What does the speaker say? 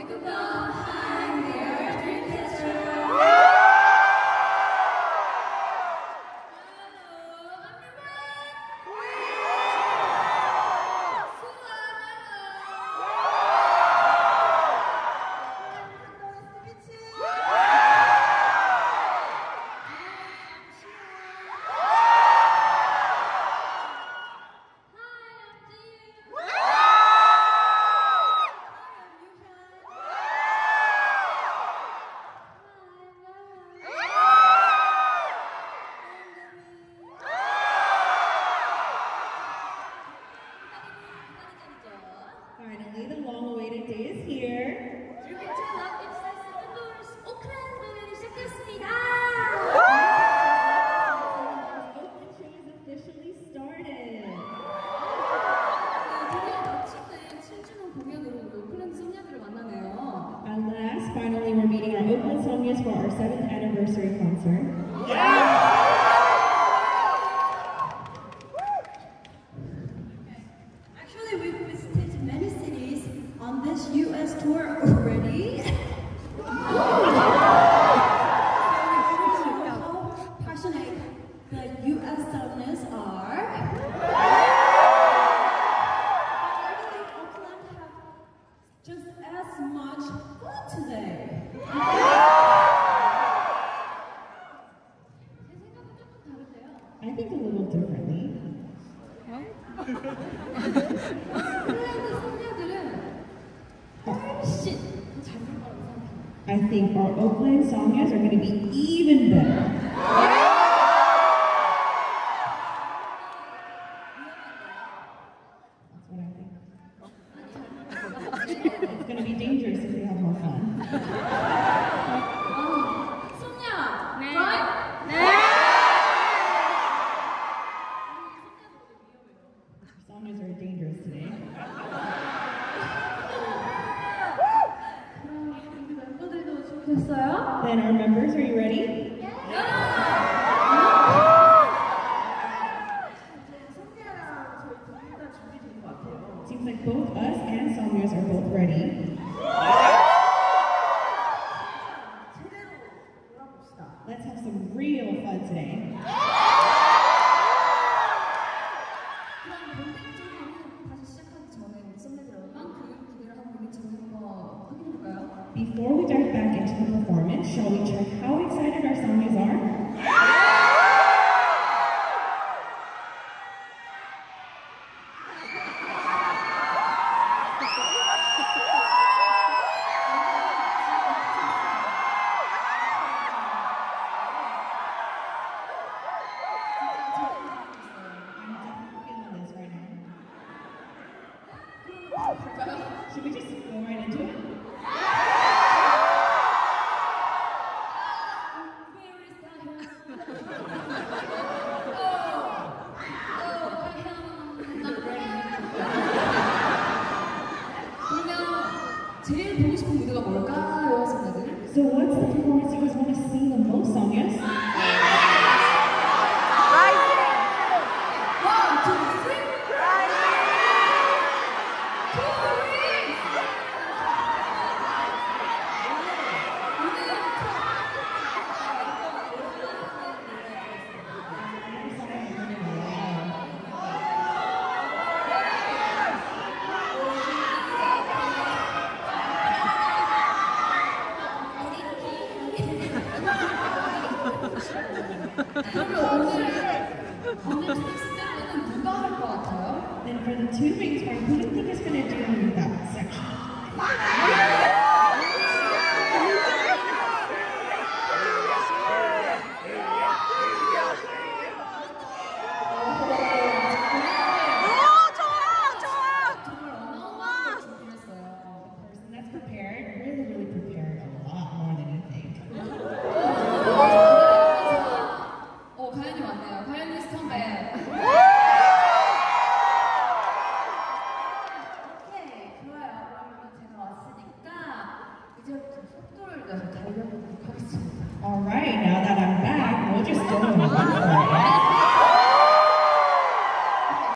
Finally, the long-awaited day is here. 오클랜드 시작했습니다. Oakland show is officially started. 드디어 마침내 7주년 공연으로 우리 오클랜드 소녀들을 만나네요. At last, finally, we're meeting our Oakland Sonias for our 7th anniversary concert. Actually, we've visited many cities on this US tour already. How passionate the US Southerners are. I believe Oakland have just as much fun today. I think a little differently. 오클랜드 소녀들은 훨씬 더 잘 될 거라고 생각해요. I think our Oakland Sonias are going to be even better. That's what I think. It's going to be dangerous if we have more fun. 소녀, 네. right? Sonias are dangerous today. 멤버들도 준비됐어요? Then our members, are you ready? Seems like both us and Sonias are both ready. Let's have some real fun today. 그럼 본격적으로 다시 시작하기 전에 우리 썸네들 얼만큼 기대를 하고 있는지 한번 확인해볼까요? Before we dive back into the performance, shall we check how excited our Sonias are? I'm feeling this right now. Should we just go right into it? 그러면 제일 보고 싶은 무대가 뭘까요, 썸네들? So what's the performance you guys want to see the most, Sonias? One, two, three. 그러면 오늘 트랙스는 누가 할 것 같아요? Then for the two rings part, who do you think is going to do that section? 정말 어마어마하게 준비했어요. The person that's prepared really prepared a lot more than you think. 가연이 왔네요. 가연이 스턴백. 오케이, 좋아요. 그러면 제가 왔으니까 이제부터 속도를 내서 달려보도록 하겠습니다. All right, now